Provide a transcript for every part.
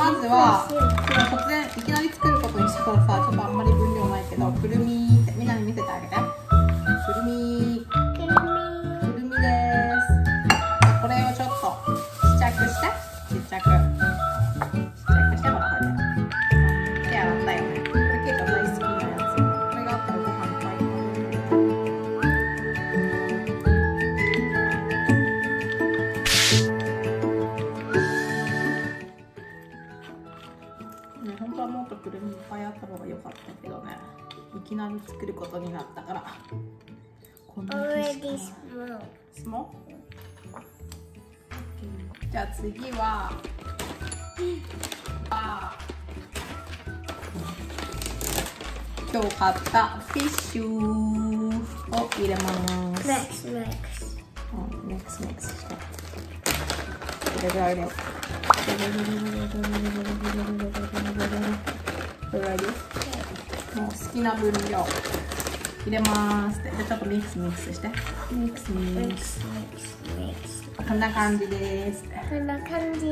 まずは突然いきなり作ることにしたからさ、ちょっとあんまり分量ないけど、くるみってみんなに見せてあげて。くるみです。これをちょっとちっちゃくして、ちっちゃくしてもらって。手洗ったよね。これケイト大好きなやつ。これがあったらご飯いっぱい。本当はもっとくるみいっぱいあった方が良かったけどね。いきなり作ることになったから。こんなにスモー？じゃあ次は今日買ったフィッシュを入れます。 ミックスして。 これぐらいで。これぐらいです。もう好きな分量入れます。でちょっとミックスして。ミックス。こんな感じです。 こんな感じ。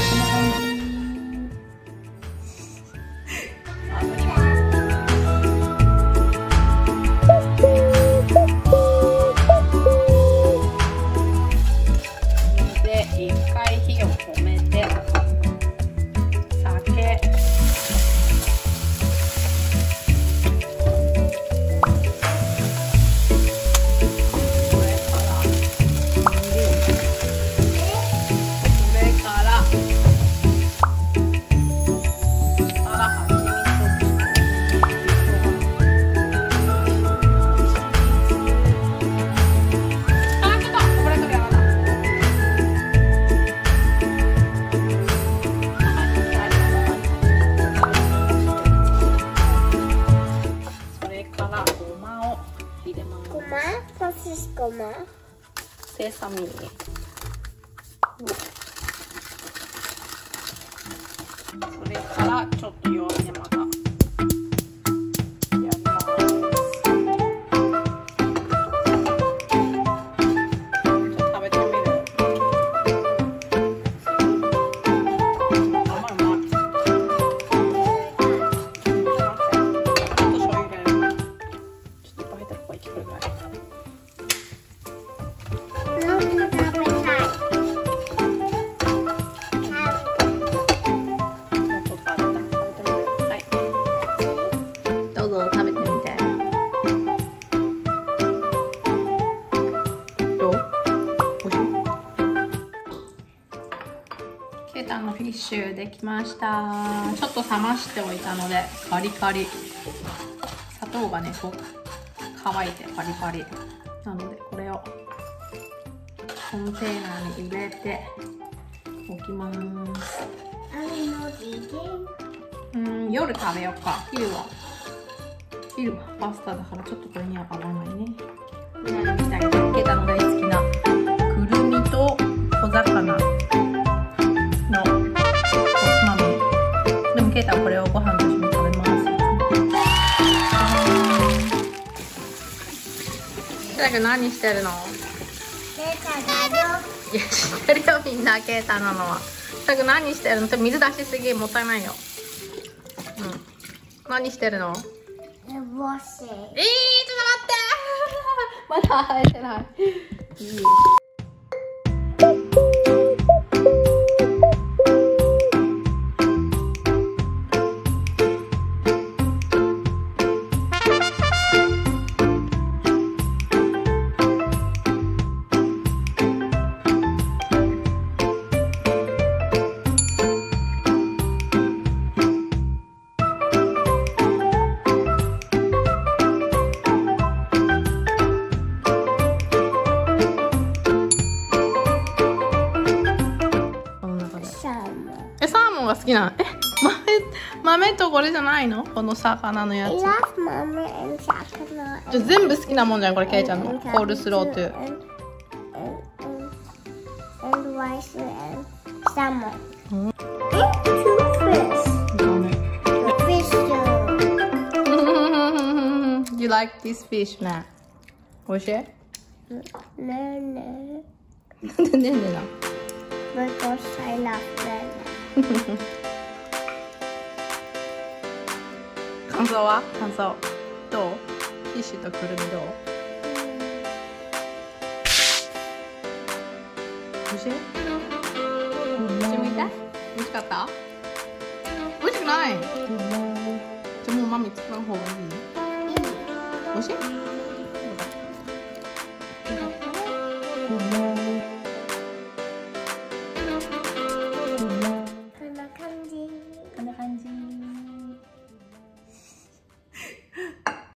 セサミそれからちょっと弱めまたやります。ちょっと食べてみる。甘い。ちょっと醤油入れる。ちょっといっぱい入ったらここに来るぐらい。ケイタのフィッシュできました。ちょっと冷ましておいたのでカリカリ。砂糖がねこう乾いてパリパリなので、これをコンテーナーに入れておきます。夜食べようか。昼はパスタだからちょっとこれには合わないね。みんなにしてあげて。ケイタの大好きなくるみと小魚のおつまみ。でもケイタはこれをご飯と一緒に食べます。ケイタくん何してるの？いや知ってるよみんな。ケイタなのは。ケイタくん何してるの？水出しすぎもったいないよ。何してるの？ちょっと待ってまだ生えてない。サーモンが好きなの？豆とこれじゃないの？この魚のやつ。じゃあ全部好きなもんじゃんこれ。ケイちゃんのコールスローと。You like this fish, man? おいしい？なんでねえな。Because I love them. 感想は？感想どう？ティッシュとくるみどう？おいしい？口向いて？おいしかった？おいしくない？じゃあもうマミ作らん方がいい？おいしい？